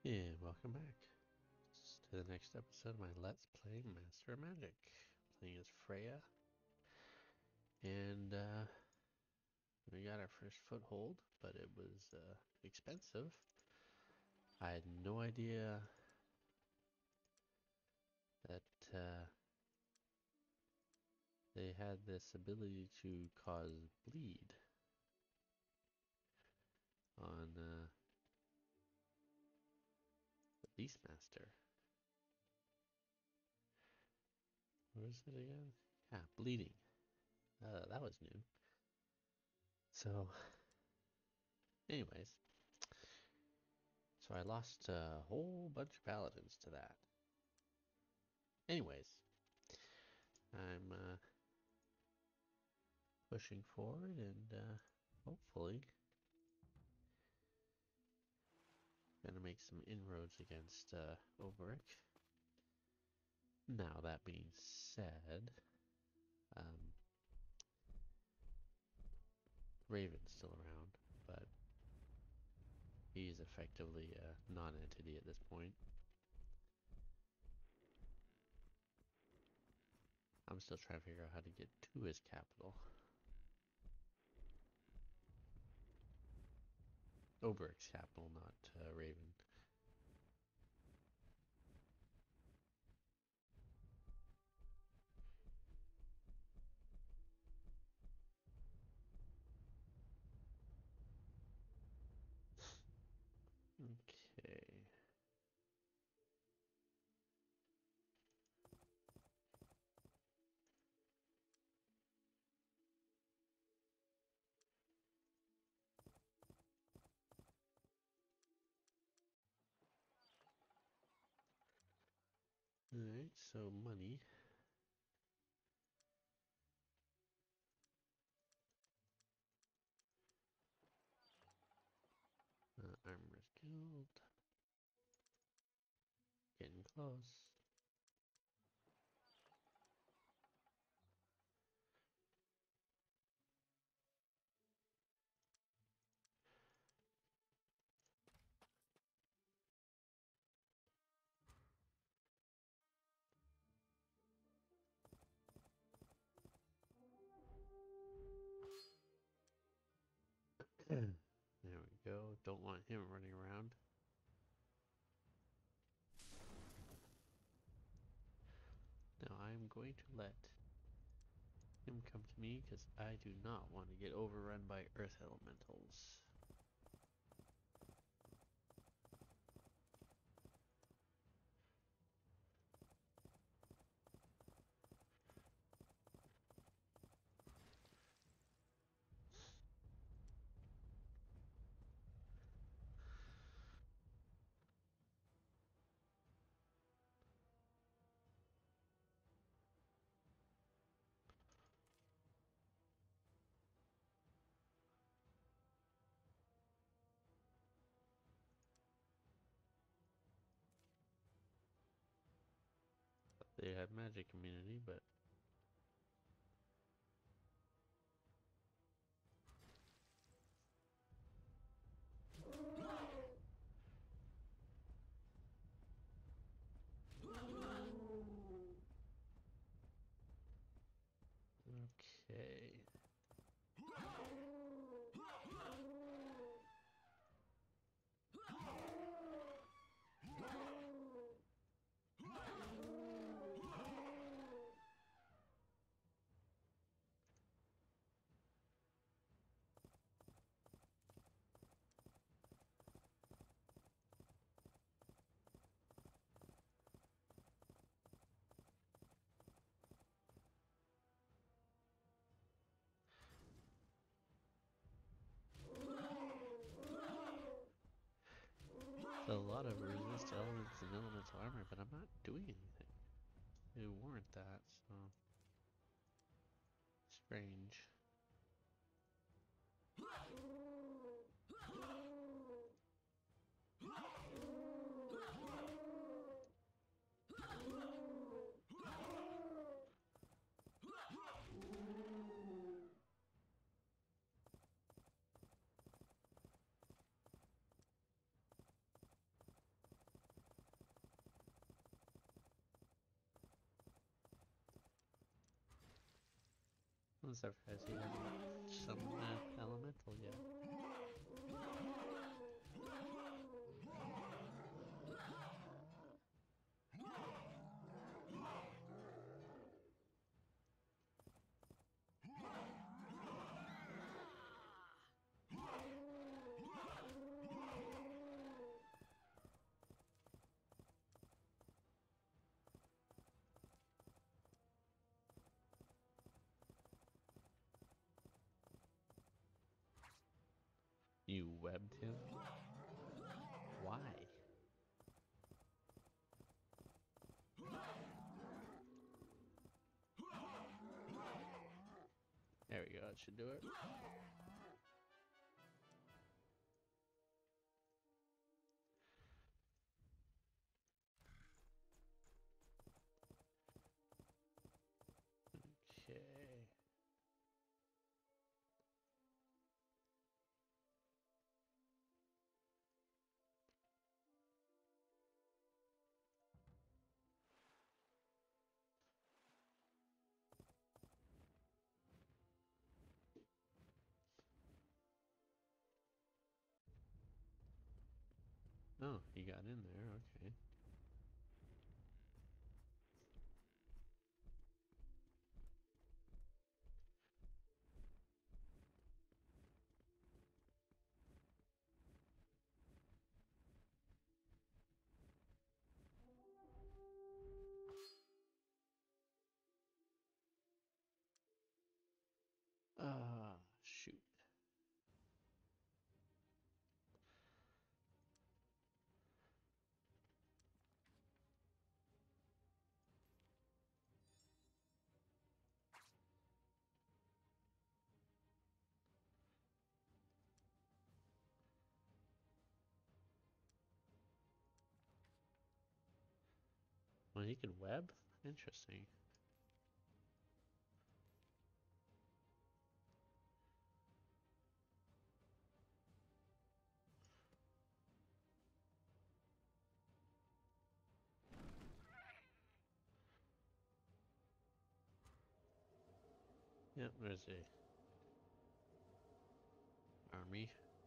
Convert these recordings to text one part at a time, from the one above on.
And welcome back to the next episode of my Let's Play Master of Magic. Playing as Freya. And we got our first foothold, but it was expensive. I had no idea that they had this ability to cause bleed on the Beastmaster. What is it again? Yeah, bleeding. That was new. So, anyways. So I lost a whole bunch of paladins to that. Anyways, I'm pushing forward and hopefully gonna make some inroads against Oberic. Now that being said, Raven's still around, but he's effectively a non-entity at this point. I'm still trying to figure out how to get to his capital. Oberic's capital, not Raven. Okay. Alright, so money. Armorer's Guild. Getting close. There we go. Don't want him running around. Now I'm going to let him come to me because I do not want to get overrun by earth elementals. They had magic immunity, but okay. A lot of resist elements and elemental armor, but I'm not doing anything. They warrant that, so strange. I'm surprised he hasn't summoned an elemental yet. You webbed him? Why? There we go, that should do it. Okay. Oh, he got in there, okay. Ah, shoot. Well, he can web? Interesting. Yep, there's a army.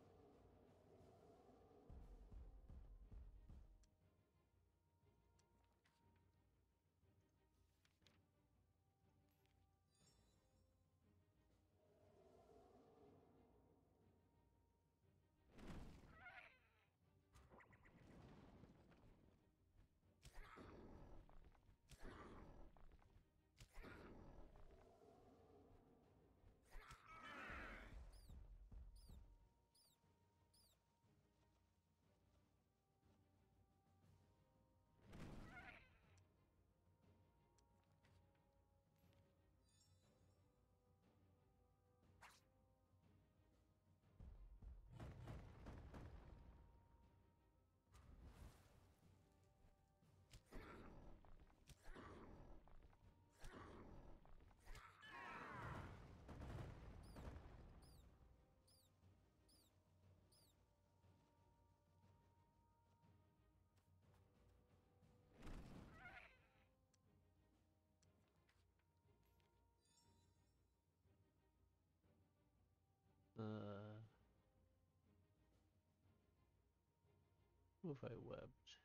What if I webbed?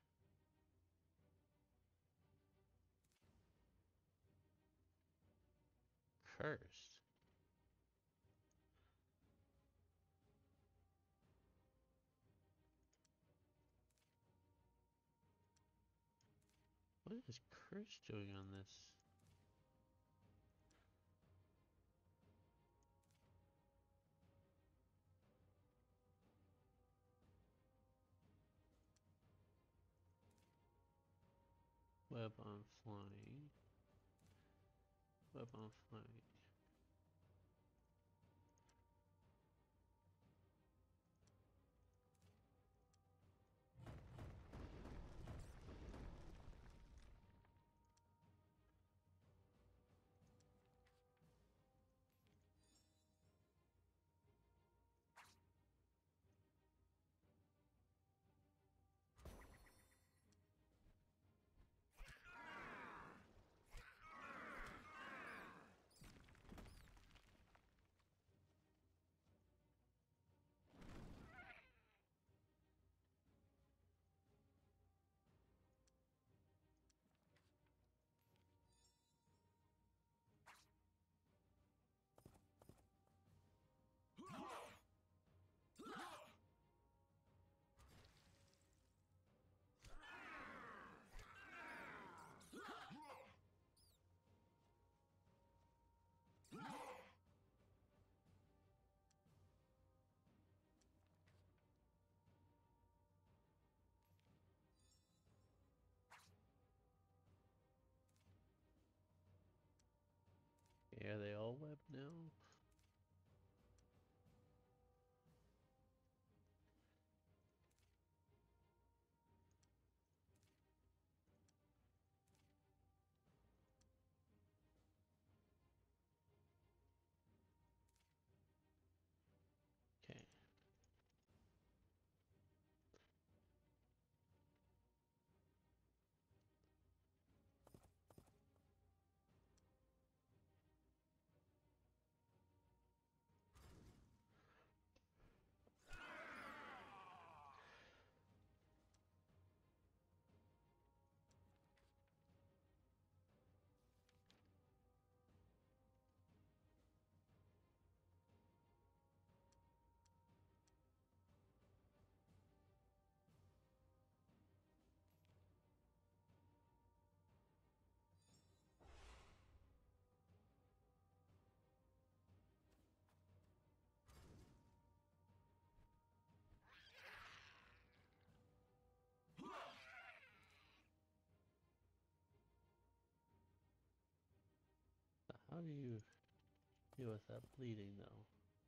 Cursed? What is Curse doing on this? Web on flying. Web on flying. What now? Okay. How do you deal with that bleeding though?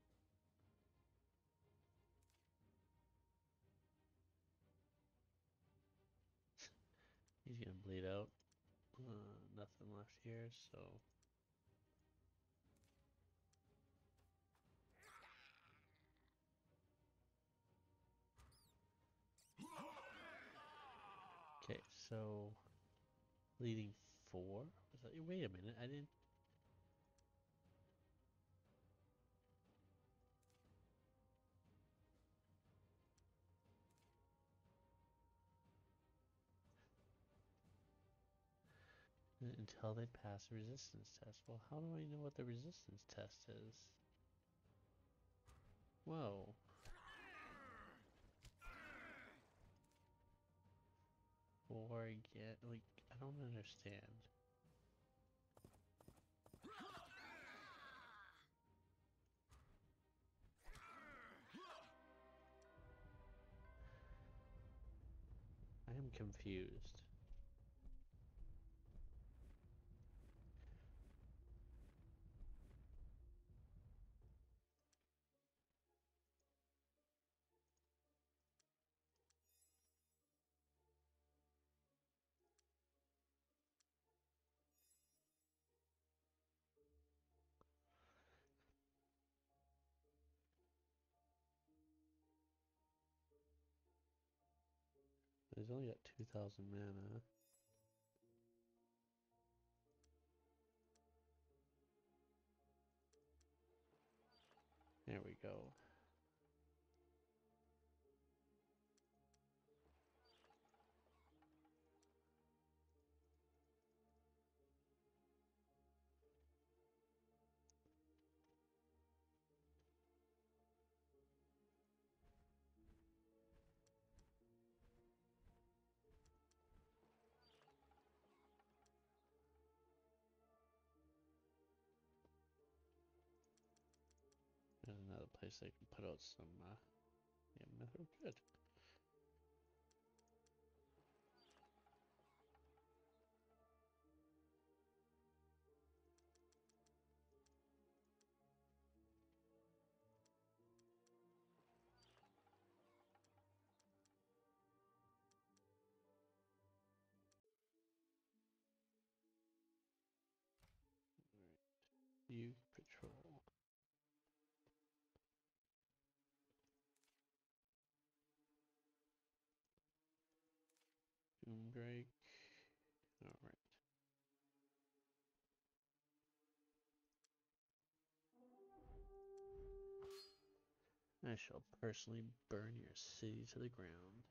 He's gonna bleed out. Nothing left here, so okay. So bleeding 4. Was that? Wait a minute. I didn't. Until they pass a resistance test. Well, how do I know what the resistance test is? Whoa. Or again, like, I don't understand. I am confused. He's only got 2,000 mana. There we go. There's another place they can put out some, yeah, mithril. Good. Alright. You patrol. Doomdrake. Alright. I shall personally burn your city to the ground.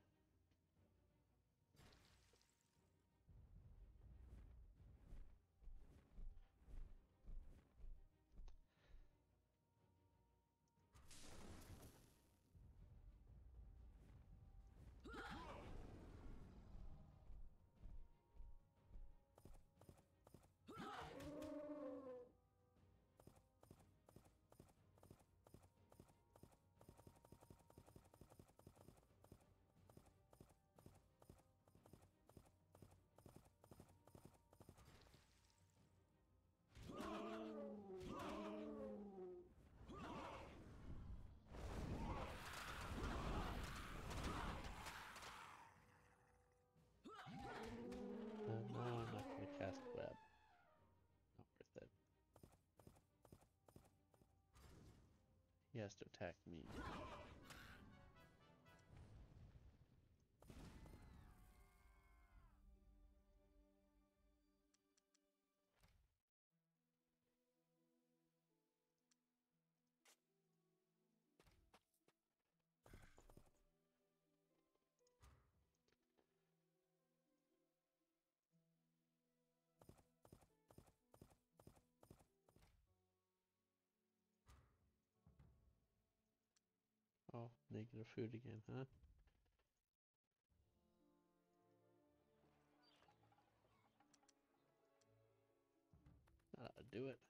he has to attack me. Oh, negative food again, huh? Do it.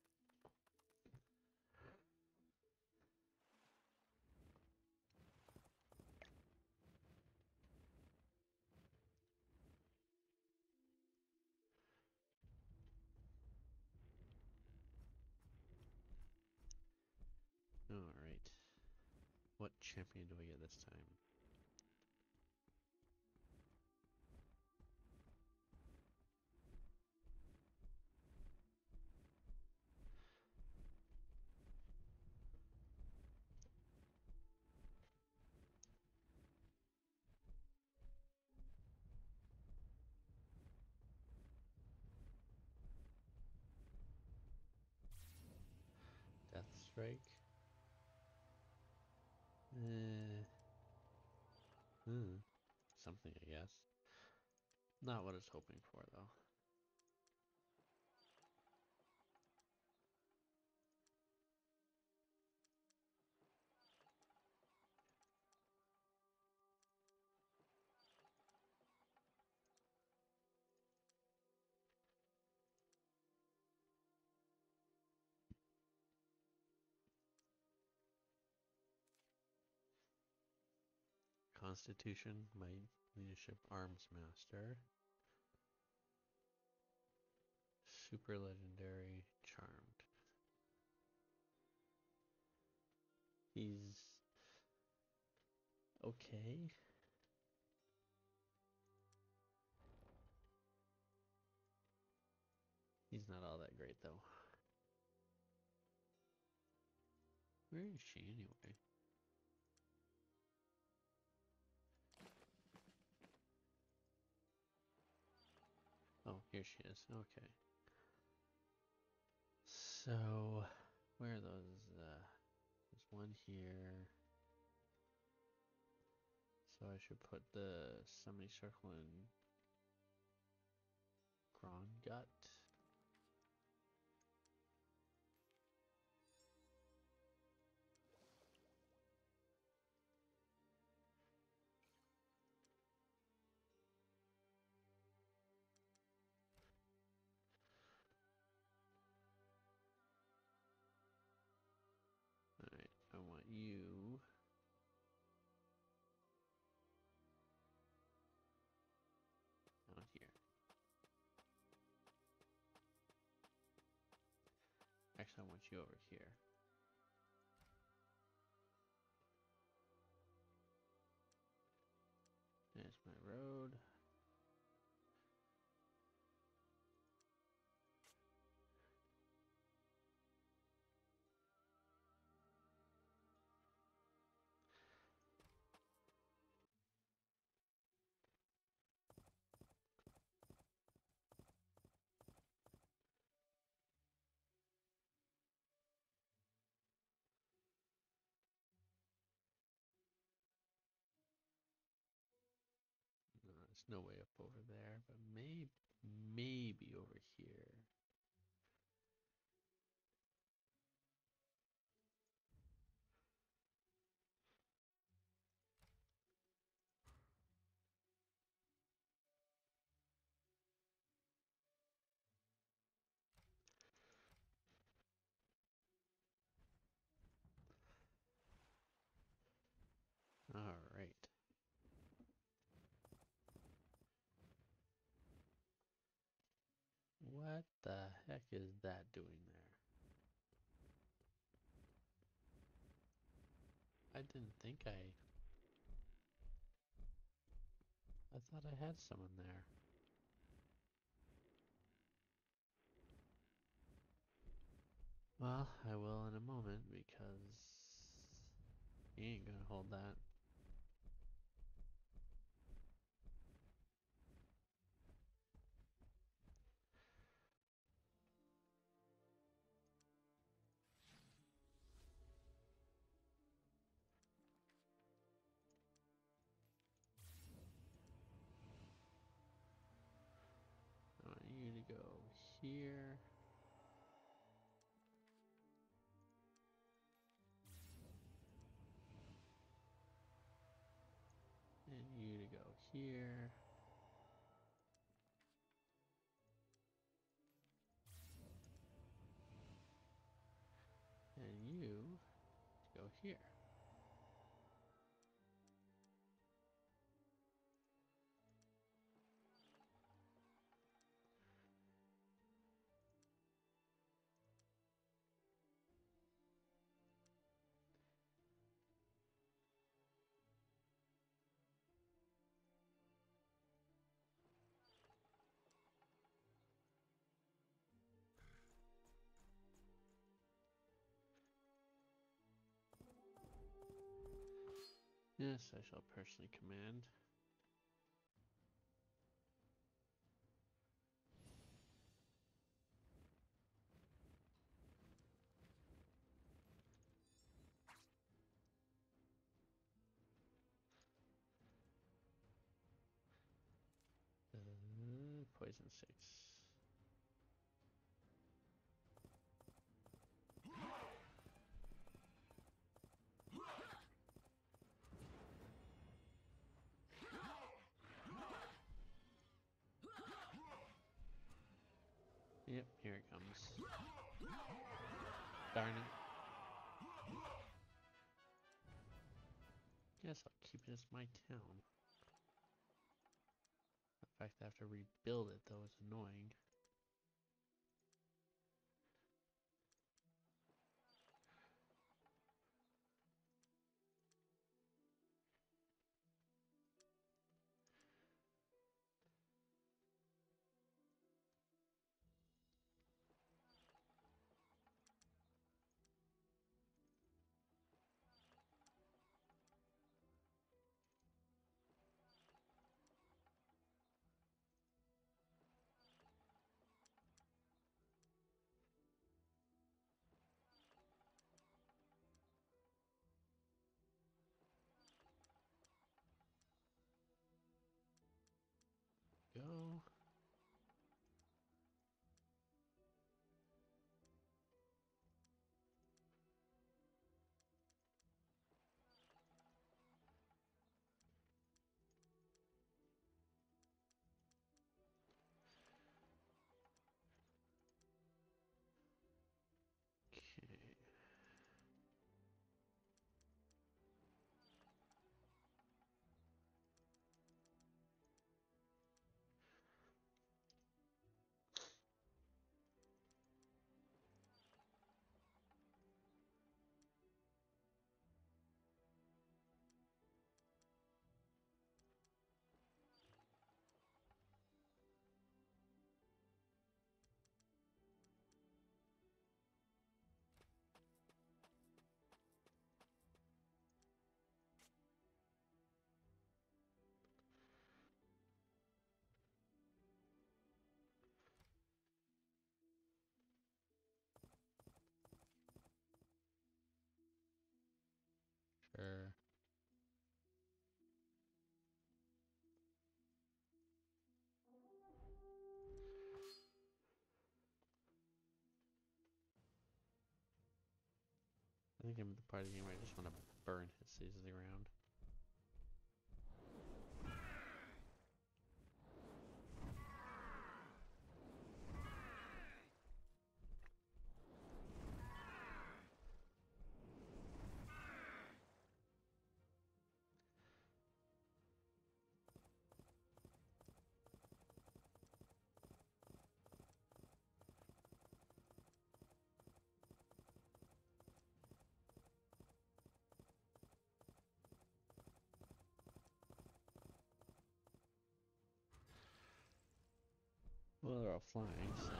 Alright. What champion do I get this time? Death Strike? Something, I guess. Not what I was hoping for, though. Constitution, Might, Leadership, Arms Master. Super Legendary, Charmed. He's okay. He's not all that great, though. Where is she, anyway? Oh, here she is. Okay. So, where are those? There's one here. So I should put the summoning circle in Grongut. Alright, I want you down here. Actually, I want you over here. There's my road. No, there's no way up over there, but maybe over here. Alright. What the heck is that doing there? I didn't think I thought I had someone there. Well, I will in a moment because He ain't gonna hold that. I want you to go here. And you to go here. And you to go here. Yes, I shall personally command. Poison 6. Yep, here it comes. Darn it. Guess I'll keep it as my town. The fact that I have to rebuild it though is annoying. Go. Okay. Sure. I think I'm at the part of the game where I just want to burn his cities to the ground. Well, they're all flying, so...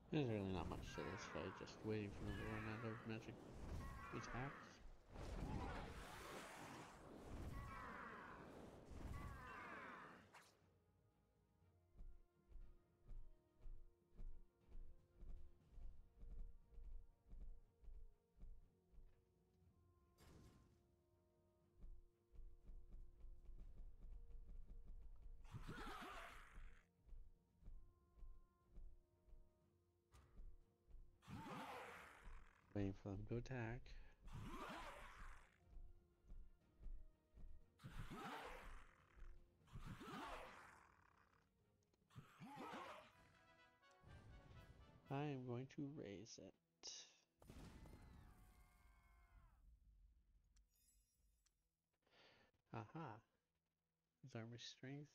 There's really not much to this fight, just waiting for them to run out of magic attacks. Waiting for them to attack. I am going to raise it. Aha. His armor strength.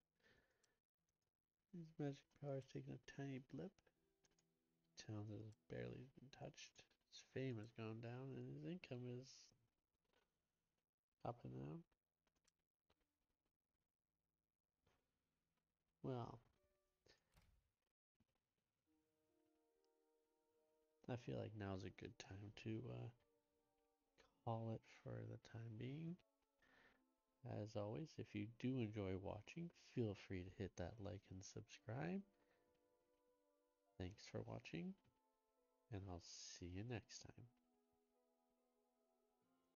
His magic power is taking a tiny blip. Talent has barely been touched. His fame has gone down and his income is up and down. Well, I feel like now's a good time to call it for the time being. As always, if you do enjoy watching, feel free to hit that like and subscribe. Thanks for watching, and I'll see you next time.